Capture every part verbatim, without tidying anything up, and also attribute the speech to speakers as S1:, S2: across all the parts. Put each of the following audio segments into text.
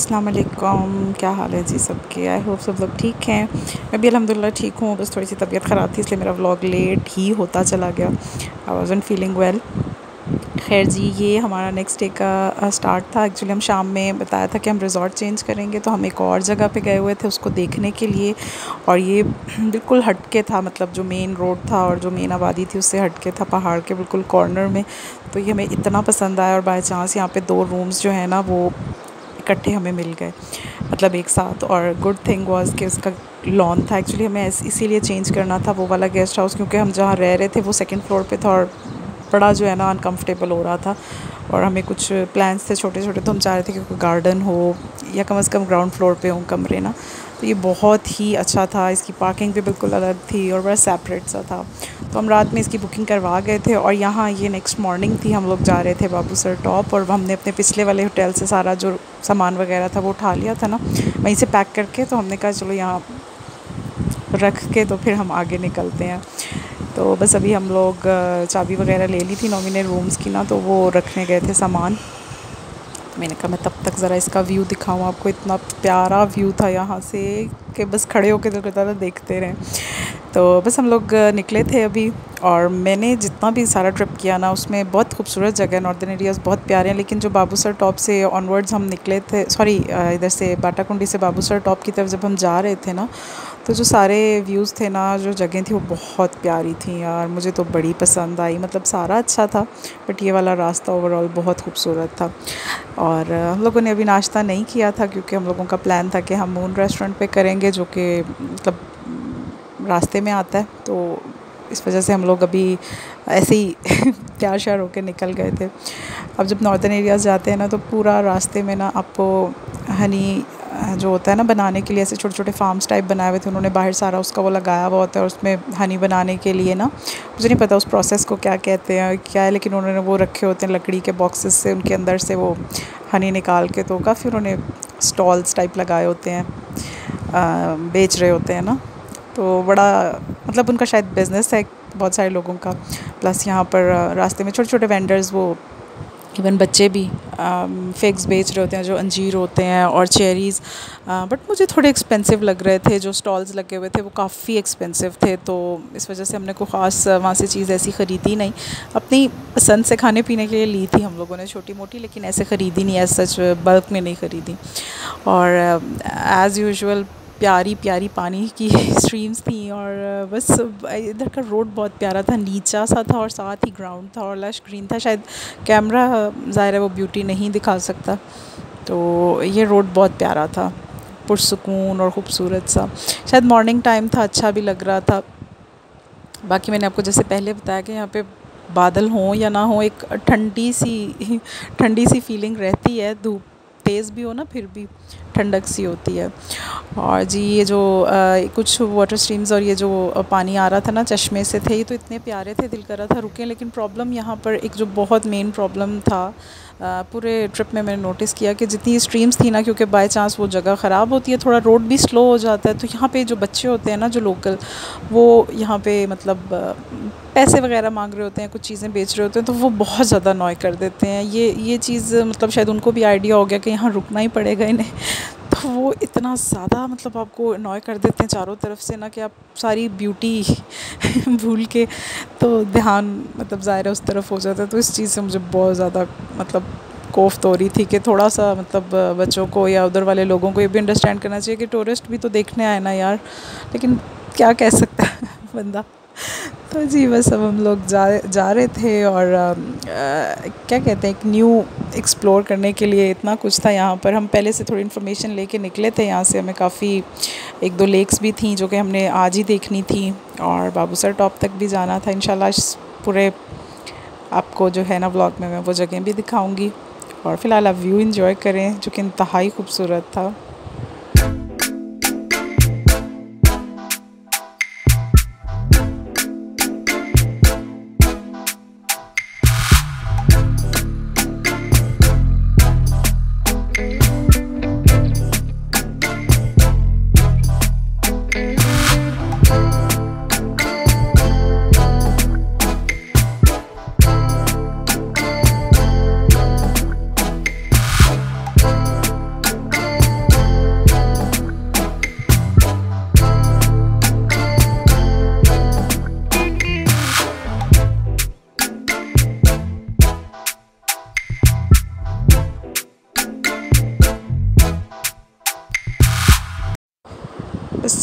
S1: अस्सलाम वालेकुम। क्या हाल है जी सबके? आई होप सब लोग ठीक हैं। मैं भी अल्हम्दुलिल्लाह ठीक हूँ। बस थोड़ी सी तबीयत ख़राब थी इसलिए मेरा व्लॉग लेट ही होता चला गया। I wasn't feeling well. खैर जी, ये हमारा नेक्स्ट डे का स्टार्ट था। एक्चुअली हम शाम में बताया था कि हम रिज़ॉर्ट चेंज करेंगे, तो हम एक और जगह पे गए हुए थे उसको देखने के लिए। और ये बिल्कुल हट के था, मतलब जो मेन रोड था और जो मेन आबादी थी उससे हट के था, पहाड़ के बिल्कुल कॉर्नर में। तो ये हमें इतना पसंद आया और बाय चांस यहाँ पे दो रूम्स जो है ना वो इकट्ठे हमें मिल गए, मतलब एक साथ। और गुड थिंग वाज कि उसका लॉन था। एक्चुअली हमें इसीलिए चेंज करना था वो वाला गेस्ट हाउस, क्योंकि हम जहाँ रह रहे थे वो सेकंड फ्लोर पे था और बड़ा जो है ना अनकंफर्टेबल हो रहा था। और हमें कुछ प्लान्स थे छोटे छोटे, तो हम चाह रहे थे कि कोई गार्डन हो या कम से कम ग्राउंड फ्लोर पे हो कमरे ना। तो ये बहुत ही अच्छा था। इसकी पार्किंग भी बिल्कुल अलग थी और बड़ा सेपरेट सा था। तो हम रात में इसकी बुकिंग करवा गए थे और यहाँ ये नेक्स्ट मॉर्निंग थी, हम लोग जा रहे थे बाबूसर टॉप। और हमने अपने पिछले वाले होटल से सारा जो सामान वगैरह था वो उठा लिया था ना, वहीं से पैक करके। तो हमने कहा चलो यहाँ रख के तो फिर हम आगे निकलते हैं। तो बस अभी हम लोग चाबी वगैरह ले ली थी नॉमिनल रूम्स की ना, तो वो रखने गए थे सामान। मैंने कहा मैं तब तक ज़रा इसका व्यू दिखाऊं आपको। इतना प्यारा व्यू था यहाँ से कि बस खड़े होकर दिल करता था देखते रहें। तो बस हम लोग निकले थे अभी। और मैंने जितना भी सारा ट्रिप किया ना उसमें बहुत खूबसूरत जगह, नॉर्दर्न एरियाज़ बहुत प्यारे हैं। लेकिन जो बाबूसर टॉप से ऑनवर्ड्स हम निकले थे, सॉरी इधर से बाटाकुंडी से बाबूसर टॉप की तरफ जब हम जा रहे थे ना, तो जो सारे व्यूज़ थे ना, जो जगह थी वो बहुत प्यारी थी यार। मुझे तो बड़ी पसंद आई, मतलब सारा अच्छा था बट ये वाला रास्ता ओवरऑल बहुत खूबसूरत था। और हम लोगों ने अभी नाश्ता नहीं किया था क्योंकि हम लोगों का प्लान था कि हम मून रेस्टोरेंट पे करेंगे, जो कि मतलब रास्ते में आता है। तो इस वजह से हम लोग अभी ऐसे ही तैयार श्यार होकर निकल गए थे। अब जब नॉर्दर्न एरियाज़ जाते हैं ना तो पूरा रास्ते में ना आपको हनी जो होता है ना बनाने के लिए, ऐसे छोटे छोटे फार्म्स टाइप बनाए हुए थे उन्होंने, बाहर सारा उसका वो लगाया हुआ होता है। और उसमें हनी बनाने के लिए ना, मुझे नहीं पता उस प्रोसेस को क्या कहते हैं क्या है, लेकिन उन्होंने वो रखे होते हैं लकड़ी के बॉक्सेस से, उनके अंदर से वो हनी निकाल के। तो काफ़ी उन्होंने स्टॉल्स टाइप लगाए होते हैं, आ, बेच रहे होते हैं ना। तो बड़ा मतलब उनका शायद बिज़नेस है बहुत सारे लोगों का। प्लस यहाँ पर रास्ते में छोटे छोटे वेंडर्स, वो इवन बच्चे भी फिग्स बेच रहे होते हैं, जो अंजीर होते हैं और चेरीज़। बट मुझे थोड़े एक्सपेंसिव लग रहे थे, जो स्टॉल्स लगे हुए थे वो काफ़ी एक्सपेंसिव थे। तो इस वजह से हमने कोई ख़ास वहाँ से चीज़ ऐसी ख़रीदी नहीं। अपनी पसंद से खाने पीने के लिए ली थी हम लोगों ने छोटी मोटी, लेकिन ऐसे ख़रीदी नहीं, एज सच बल्क में नहीं ख़रीदी। और एज़ यूजुअल प्यारी प्यारी पानी की स्ट्रीम्स थी। और बस इधर का रोड बहुत प्यारा था, नीचा सा था और साथ ही ग्राउंड था और लश ग्रीन था। शायद कैमरा ज़ाहिर है वो ब्यूटी नहीं दिखा सकता। तो ये रोड बहुत प्यारा था, पुरसुकून और ख़ूबसूरत सा। शायद मॉर्निंग टाइम था, अच्छा भी लग रहा था। बाकी मैंने आपको जैसे पहले बताया कि यहाँ पे बादल हों या ना हो, एक ठंडी सी ठंडी सी फीलिंग रहती है। धूप तेज़ भी हो ना फिर भी ठंडक सी होती है। और जी ये जो आ, कुछ वाटर स्ट्रीम्स और ये जो पानी आ रहा था ना चश्मे से थे, ये तो इतने प्यारे थे, दिल कर रहा था रुकें। लेकिन प्रॉब्लम यहाँ पर एक जो बहुत मेन प्रॉब्लम था आ, पूरे ट्रिप में मैंने नोटिस किया कि जितनी स्ट्रीम्स थी ना, क्योंकि बाय चांस वो जगह ख़राब होती है, थोड़ा रोड भी स्लो हो जाता है। तो यहाँ पे जो बच्चे होते हैं ना, जो लोकल, वो यहाँ पे मतलब पैसे वगैरह मांग रहे होते हैं, कुछ चीज़ें बेच रहे होते हैं, तो वो बहुत ज़्यादा नॉय कर देते हैं। ये ये चीज़ मतलब शायद उनको भी आइडिया हो गया कि यहाँ रुकना ही पड़ेगा इन्हें। तो वो इतना ज़्यादा मतलब आपको नॉय कर देते हैं चारों तरफ से ना, कि आप सारी ब्यूटी भूल के तो ध्यान मतलब ज़ाहिर उस तरफ हो जाता है। तो इस चीज़ से मुझे बहुत ज़्यादा मतलब कोफ्त हो रही थी कि थोड़ा सा मतलब बच्चों को या उधर वाले लोगों को ये भी अंडरस्टैंड करना चाहिए कि टूरिस्ट भी तो देखने आए ना यार। लेकिन क्या कह सकता है बंदा। तो जी बस अब हम लोग जा जा रहे थे और आ, आ, क्या कहते हैं, एक न्यू एक्सप्लोर करने के लिए इतना कुछ था यहाँ पर। हम पहले से थोड़ी इन्फॉर्मेशन लेके निकले थे यहाँ से। हमें काफ़ी एक दो लेक्स भी थी जो कि हमने आज ही देखनी थी, और बाबूसर टॉप तक भी जाना था। इंशाल्लाह पूरे आपको जो है ना व्लॉग में मैं वो जगह भी दिखाऊँगी। और फ़िलहाल आप व्यू इन्जॉय करें जो कि इंतहाई खूबसूरत था।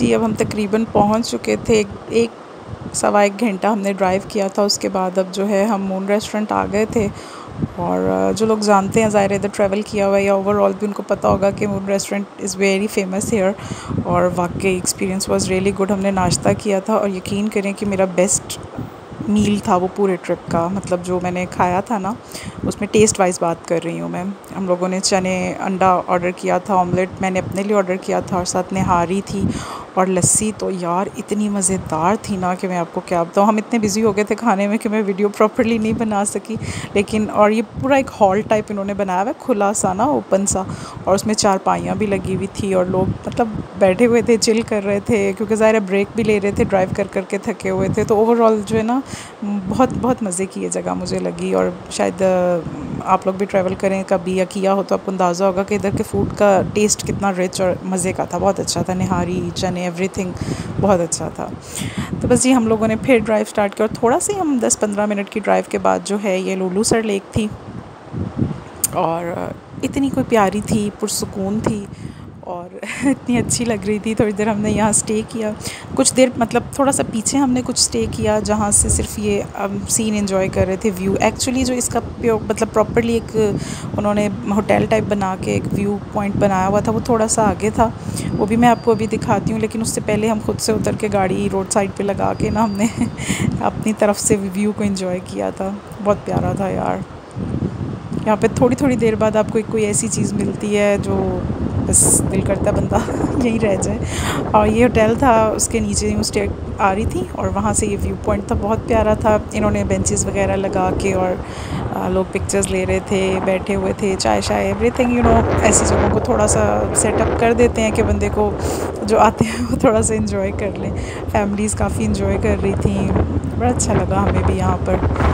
S1: जी अब हम तकरीबन पहुंच चुके थे। एक, एक सवा एक घंटा हमने ड्राइव किया था। उसके बाद अब जो है हम मून रेस्टोरेंट आ गए थे। और जो लोग जानते हैं ज़ाहिर इधर ट्रैवल किया हुआ है या ओवरऑल भी उनको पता होगा कि Moon restaurant is very famous here. और वाकई एक्सपीरियंस वाज रियली गुड। हमने नाश्ता किया था और यकीन करें कि मेरा बेस्ट मील था वो पूरे ट्रिप का। मतलब जो मैंने खाया था ना, उसमें टेस्ट वाइज बात कर रही हूँ मैं। हम लोगों ने चने अंडा ऑर्डर किया था, ऑमलेट मैंने अपने लिए ऑर्डर किया था और साथ निहारी थी और लस्सी तो यार इतनी मज़ेदार थी ना कि मैं आपको क्या बताऊँ। हम इतने बिज़ी हो गए थे खाने में कि मैं वीडियो प्रॉपर्ली नहीं बना सकी। लेकिन और ये पूरा एक हॉल टाइप इन्होंने बनाया हुआ है, खुला सा ना, ओपन सा, और उसमें चारपाइयाँ भी लगी हुई थी और लोग मतलब बैठे हुए थे, चिल कर रहे थे, क्योंकि ज़ाहिर है ब्रेक भी ले रहे थे, ड्राइव कर कर के थके हुए थे। तो ओवरऑल जो है ना बहुत बहुत मज़े की ये जगह मुझे लगी। और शायद आप लोग भी ट्रैवल करें कभी या किया हो तो आपको अंदाज़ा होगा कि इधर के फूड का टेस्ट कितना रिच और मज़े का था। बहुत अच्छा था, निहारी, चने, एवरीथिंग बहुत अच्छा था। तो बस जी हम लोगों ने फिर ड्राइव स्टार्ट किया और थोड़ा सी हम दस पंद्रह मिनट की ड्राइव के बाद जो है ये लुलूसर लेक थी। और इतनी कोई प्यारी थी, पुरसुकून थी और इतनी अच्छी लग रही थी। थोड़ी देर हमने यहाँ स्टे किया, कुछ देर मतलब थोड़ा सा पीछे हमने कुछ स्टे किया जहाँ से सिर्फ ये सीन एंजॉय कर रहे थे, व्यू। एक्चुअली जो इसका मतलब प्रॉपर्ली एक उन्होंने होटल टाइप बना के एक व्यू पॉइंट बनाया हुआ था, वो थोड़ा सा आगे था। वो भी मैं आपको अभी दिखाती हूँ, लेकिन उससे पहले हम खुद से उतर के गाड़ी रोड साइड पे लगा के ना हमने अपनी तरफ से व्यू को एंजॉय किया था। बहुत प्यारा था यार। यहाँ पे थोड़ी थोड़ी देर बाद आपको एक कोई ऐसी चीज़ मिलती है जो बस दिल करता बंदा यहीं रह जाए। और ये होटल था, उसके नीचे यूँ स्टे आ रही थी और वहाँ से ये व्यू पॉइंट था, बहुत प्यारा था। इन्होंने बेंचेस वगैरह लगा के और आ, लोग पिक्चर्स ले रहे थे, बैठे हुए थे, चाय शाय एवरीथिंग यू नो। ऐसी जगहों को थोड़ा सा सेटअप कर देते हैं कि बंदे को जो आते हैं वो थोड़ा सा इंजॉय कर लें। फैमिलीज़ काफ़ी इंजॉय कर रही थी, बड़ा अच्छा लगा हमें भी यहाँ पर।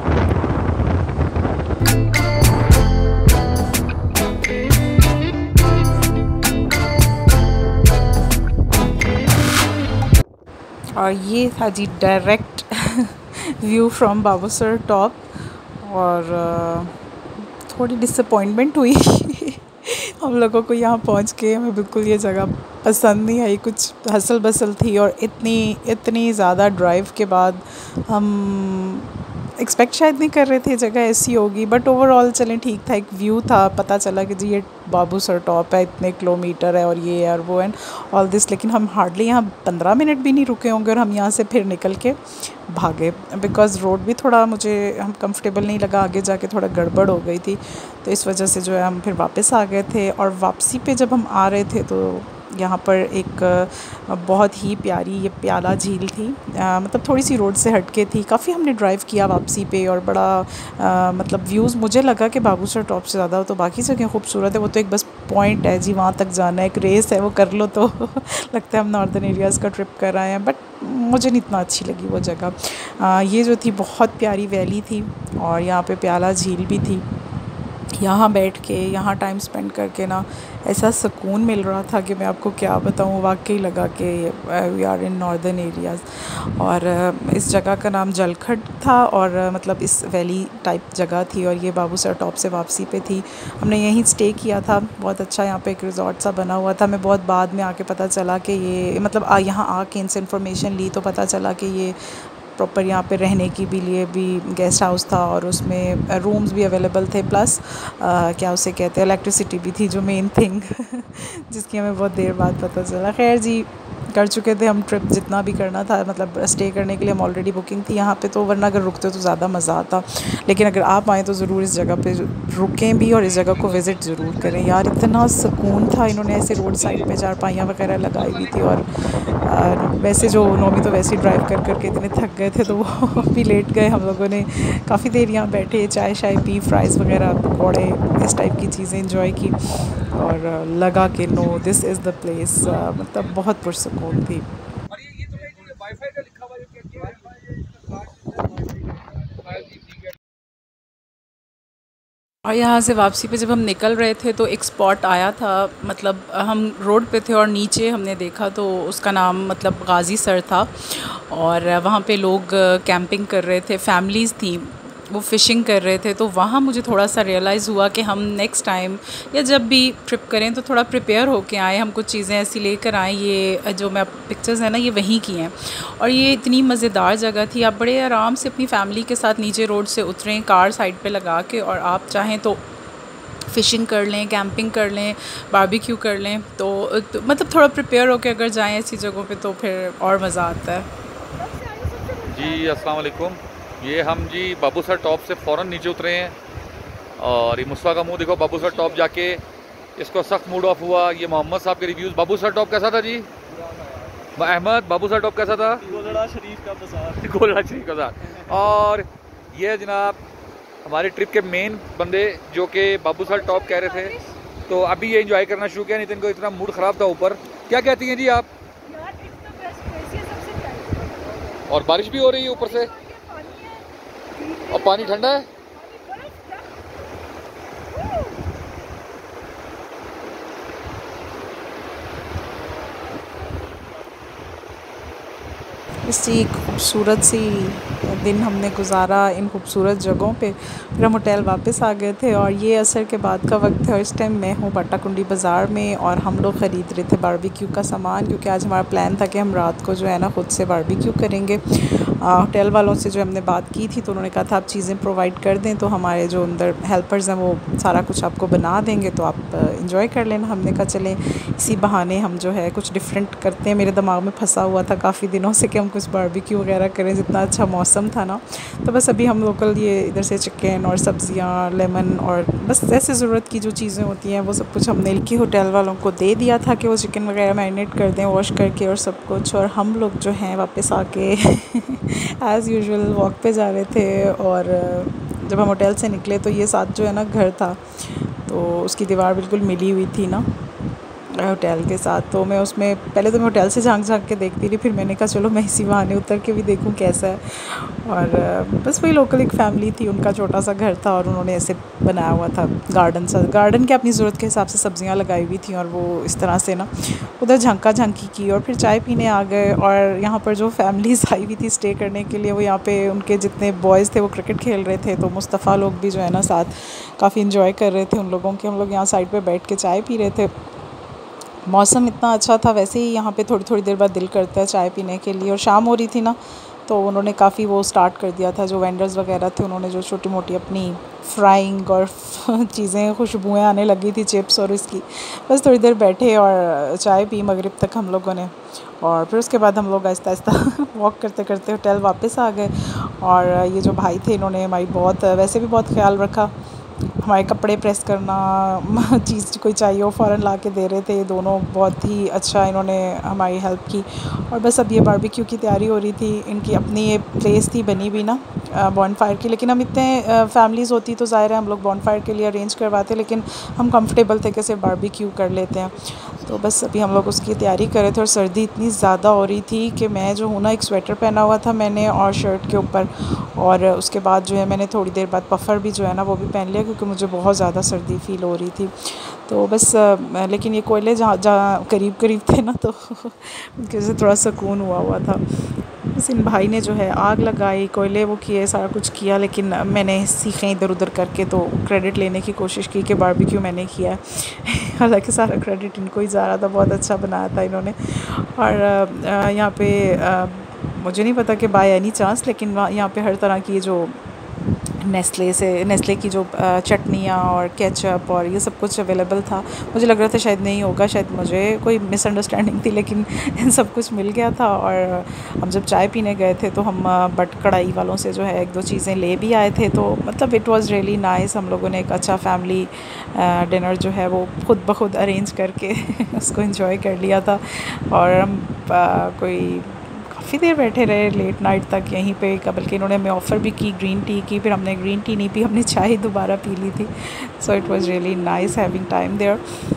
S1: और ये था जी direct view from Babusar top. और थोड़ी डिसअपॉइंटमेंट हुई हम लोगों को यहाँ पहुँच के। हमें बिल्कुल ये जगह पसंद नहीं आई, कुछ हसल बसल थी और इतनी इतनी ज़्यादा ड्राइव के बाद हम एक्सपेक्ट शायद नहीं कर रहे थे जगह ऐसी होगी। बट ओवरऑल चलें ठीक था, एक व्यू था, पता चला कि जी ये बाबूसर टॉप है, इतने किलोमीटर है और ये और वो एंड ऑल दिस। लेकिन हम हार्डली यहाँ पंद्रह मिनट भी नहीं रुके होंगे और हम यहाँ से फिर निकल के भागे, बिकॉज़ रोड भी थोड़ा मुझे हम कंफर्टेबल नहीं लगा, आगे जाके थोड़ा गड़बड़ हो गई थी। तो इस वजह से जो है हम फिर वापस आ गए थे। और वापसी पे जब हम आ रहे थे तो यहाँ पर एक बहुत ही प्यारी ये प्याला झील थी, आ, मतलब थोड़ी सी रोड से हटके थी। काफ़ी हमने ड्राइव किया वापसी पे और बड़ा आ, मतलब व्यूज़ मुझे लगा कि बाबूसर टॉप से ज़्यादा तो बाकी जगह खूबसूरत है। वो तो एक बस पॉइंट है जी, वहाँ तक जाना है, एक रेस है, वो कर लो तो लगता है हम नॉर्दर्न एरियाज़ का ट्रिप कर आए हैं। बट मुझे नहीं इतना अच्छी लगी वो जगह। ये जो थी बहुत प्यारी वैली थी और यहाँ पे प्याला झील भी थी। यहाँ बैठ के यहाँ टाइम स्पेंड करके ना ऐसा सुकून मिल रहा था कि मैं आपको क्या बताऊँ। वाकई लगा कि we are in Northern Areas. और इस जगह का नाम जलखड था और मतलब इस वैली टाइप जगह थी और ये बाबूसर टॉप से वापसी पे थी। हमने यहीं स्टे किया था, बहुत अच्छा यहाँ पे एक रिज़ॉर्ट सा बना हुआ था। मैं बहुत बाद में आके पता चला कि ये मतलब आ, यहाँ आके इनसे इन्फॉर्मेशन ली तो पता चला कि ये प्रॉपर यहाँ पे रहने की भी लिए भी गेस्ट हाउस था और उसमें रूम्स भी अवेलेबल थे, प्लस आ, क्या उसे कहते हैं इलेक्ट्रिसिटी भी थी, जो मेन थिंग जिसकी हमें बहुत देर बाद पता चला। खैर जी कर चुके थे हम ट्रिप जितना भी करना था, मतलब स्टे करने के लिए हम ऑलरेडी बुकिंग थी यहाँ पे, तो वरना अगर रुकते तो ज़्यादा मज़ा आता। लेकिन अगर आप आएँ तो ज़रूर इस जगह पे रुकें भी और इस जगह को विज़िट ज़रूर करें यार। इतना सुकून था। इन्होंने ऐसे रोड साइड पे चारपाइयाँ वगैरह लगाई हुई थी और आ, वैसे जो नोमी तो वैसे ही ड्राइव कर करके इतने थक गए थे तो वो भी लेट गए। हम लोगों ने काफ़ी देर यहाँ बैठे, चाय शाय पी, फ्राइज़ वगैरह, पकौड़े, इस टाइप की चीज़ें इंजॉय की और लगा कि no this is the place. मतलब बहुत पुरसुकून थी। और यहाँ से वापसी पे जब हम निकल रहे थे तो एक स्पॉट आया था, मतलब हम रोड पे थे और नीचे हमने देखा तो उसका नाम मतलब गाज़ी सर था और वहाँ पे लोग कैंपिंग कर रहे थे, फैमिलीज़ थी। वो फ़िशिंग कर रहे थे, तो वहाँ मुझे थोड़ा सा रियलाइज़ हुआ कि हम नेक्स्ट टाइम या जब भी ट्रिप करें तो थोड़ा प्रिपेयर होके आएँ, हम कुछ चीज़ें ऐसी लेकर आएँ। ये जो मैं पिक्चर्स हैं ना, ये वहीं की हैं और ये इतनी मज़ेदार जगह थी। आप बड़े आराम से अपनी फ़ैमिली के साथ नीचे रोड से उतरें, कार साइड पे लगा के, और आप चाहें तो फ़िशिंग कर लें, कैंपिंग कर लें, बारबेक्यू कर लें। तो, तो मतलब थोड़ा प्रिपेयर होके अगर जाएँ ऐसी जगहों पे तो फिर और मज़ा आता है।
S2: जी अस्सलाम वालेकुम। ये हम जी बाबू सर टॉप से फ़ौरन नीचे उतरे हैं और ये मुस्तफ़ा का मुंह देखो। बाबू सर टॉप जाके इसको सख्त मूड ऑफ हुआ। ये मोहम्मद साहब के रिव्यूज़। बाबू सर टॉप कैसा था जी? अहमद, बाबू सर टॉप कैसा था?
S3: गोलड़ा शरीफ का बाजार।
S2: गोलड़ा शरीफ का बाजार। और ये जनाब हमारे ट्रिप के मेन बंदे जो कि बाबू सर टॉप कह रहे थे, तो अभी ये एंजॉय करना शुरू किया। नितिन को इतना मूड ख़राब था ऊपर। क्या कहती हैं जी आप? और बारिश भी हो रही है ऊपर से और पानी ठंडा है।
S1: इसी खूबसूरत सी दिन हमने गुजारा इन खूबसूरत जगहों पे। फिर हम होटल वापस आ गए थे और ये असर के बाद का वक्त है और इस टाइम मैं हूँ बाटाकुंडी बाज़ार में और हम लोग ख़रीद रहे थे बारबेक्यू का सामान, क्योंकि आज हमारा प्लान था कि हम रात को जो है ना ख़ुद से बारबेक्यू करेंगे। होटल वालों से जो हमने बात की थी तो उन्होंने कहा था आप चीज़ें प्रोवाइड कर दें तो हमारे जो अंदर हेल्पर्स हैं वो सारा कुछ आपको बना देंगे, तो आप इंजॉय कर लेना। हमने कहा चलें इसी बहाने हम जो है कुछ डिफरेंट करते हैं। मेरे दिमाग में फंसा हुआ था काफ़ी दिनों से कि हम कुछ बारबेक्यू वगैरह करें, जितना अच्छा मौसम था ना। तो बस अभी हम लोकल ये इधर से चिकन और सब्ज़ियाँ, लेमन और बस ऐसे ज़रूरत की जो चीज़ें होती हैं वो सब कुछ हमने की होटल वालों को दे दिया था कि वो चिकन वगैरह मैरिनेट कर दें वॉश करके और सब कुछ। और हम लोग जो हैं वापस आके एज़ यूजुअल वॉक पे जा रहे थे और जब हम होटल से निकले तो ये साथ जो है ना घर था, तो उसकी दीवार बिल्कुल मिली हुई थी ना होटल के साथ। तो मैं उसमें पहले तो मैं होटल से झांक झांक के देखती रही, फिर मैंने कहा चलो मैं इसी बहाने उतर के भी देखूं कैसा है। और बस वही लोकल एक फ़ैमिली थी, उनका छोटा सा घर था और उन्होंने ऐसे बनाया हुआ था गार्डन सा, गार्डन के अपनी ज़रूरत के हिसाब से सब्ज़ियाँ लगाई हुई थी और वो इस तरह से ना उधर झांका झांकी की और फिर चाय पीने आ गए। और यहाँ पर जो फैमिलीज़ आई हुई थी स्टे करने के लिए, वो यहाँ पे उनके जितने बॉयज़ थे वो क्रिकेट खेल रहे थे, तो मुस्तफ़ा लोग भी जो है ना साथ काफ़ी इंजॉय कर रहे थे उन लोगों के। हम लोग यहाँ साइड पर बैठ के चाय पी रहे थे। मौसम इतना अच्छा था, वैसे ही यहाँ पे थोड़ी थोड़ी देर बाद दिल करता है चाय पीने के लिए। और शाम हो रही थी ना तो उन्होंने काफ़ी वो स्टार्ट कर दिया था, जो वेंडर्स वगैरह थे उन्होंने जो छोटी मोटी अपनी फ्राइंग और चीज़ें, खुशबुएँ आने लगी थी चिप्स और इसकी। बस थोड़ी देर बैठे और चाय पी मगरिब तक हम लोगों ने, और फिर उसके बाद हम लोग आहिस्ता आहिस्ता वॉक करते करते होटल वापस आ गए। और ये जो भाई थे इन्होंने हमारी बहुत वैसे भी बहुत ख्याल रखा। हमारे कपड़े प्रेस करना, चीज़ कोई चाहिए वो फ़ौरन ला के दे रहे थे। ये दोनों बहुत ही अच्छा इन्होंने हमारी हेल्प की। और बस अब ये बारबेक्यू की तैयारी हो रही थी। इनकी अपनी ये प्लेस थी बनी हुई ना बॉनफायर की, लेकिन हम इतने फैमिलीज़ होती तो ज़ाहिर है हम लोग बॉनफायर के लिए अरेंज करवाते, लेकिन हम कंफर्टेबल थे कि सिर्फ बारबेक्यू कर लेते हैं। तो बस अभी हम लोग उसकी तैयारी कर रहे थे और सर्दी इतनी ज़्यादा हो रही थी कि मैं जो हूँ ना एक स्वेटर पहना हुआ था मैंने और शर्ट के ऊपर, और उसके बाद जो है मैंने थोड़ी देर बाद पफ़र भी जो है ना वो भी पहन लिया क्योंकि मुझे बहुत ज़्यादा सर्दी फ़ील हो रही थी। तो बस लेकिन ये कोयले जहाँ जहाँ करीब करीब थे ना तो उनकी वजह से थोड़ा सुकून हुआ हुआ था। बस इन भाई ने जो है आग लगाई, कोयले वो किए, सारा कुछ किया, लेकिन मैंने सीखें इधर उधर करके तो क्रेडिट लेने की कोशिश की कि बारबेक्यू मैंने किया है। हालांकि सारा क्रेडिट इनको ही जा रहा था, बहुत अच्छा बनाया था इन्होंने। और यहाँ पे मुझे नहीं पता कि बाय एनी चांस, लेकिन यहाँ पे हर तरह की जो नेस्ले से नेस्ले की जो चटनियाँ और केचप और ये सब कुछ अवेलेबल था। मुझे लग रहा था शायद नहीं होगा, शायद मुझे कोई मिसअंडरस्टैंडिंग थी, लेकिन सब कुछ मिल गया था। और हम जब चाय पीने गए थे तो हम बट कढ़ाई वालों से जो है एक दो चीज़ें ले भी आए थे। तो मतलब इट वाज़ रियली नाइस। हम लोगों ने एक अच्छा फैमिली डिनर जो है वो खुद ब खुद अरेंज करके उसको एंजॉय कर लिया था। और हम कोई काफ़ी देर बैठे रहे लेट नाइट तक यहीं पे, बल्कि इन्होंने हमें ऑफ़र भी की ग्रीन टी की, फिर हमने ग्रीन टी नहीं पी, हमने चाय दोबारा पी ली थी। So it was really nice having time there.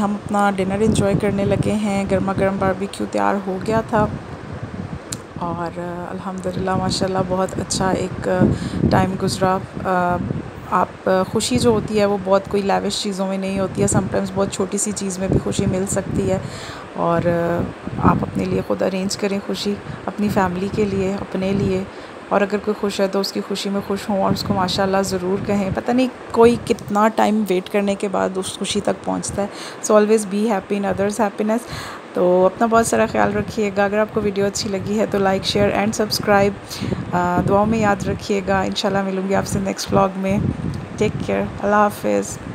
S1: हम अपना डिनर एंजॉय करने लगे हैं। गर्मा गर्म बारबेक्यू तैयार हो गया था और अल्हम्दुलिल्लाह माशाल्लाह बहुत अच्छा एक टाइम गुज़रा। आप खुशी जो होती है वो बहुत कोई लाविश चीज़ों में नहीं होती है, समटाइम्स बहुत छोटी सी चीज़ में भी खुशी मिल सकती है। और आप अपने लिए ख़ुद अरेंज करें खुशी, अपनी फैमिली के लिए, अपने लिए। और अगर कोई खुश है तो उसकी खुशी में खुश हों और उसको माशाल्लाह ज़रूर कहें। पता नहीं कोई कितना टाइम वेट करने के बाद उस खुशी तक पहुंचता है। So always be happy in others happiness. तो अपना बहुत सारा ख्याल रखिएगा। अगर आपको वीडियो अच्छी लगी है तो लाइक शेयर एंड सब्सक्राइब। दुआओं में याद रखिएगा। इंशाल्लाह मिलूँगी आपसे नेक्स्ट व्लॉग में। Take care. अल्लाह हाफ़िज़।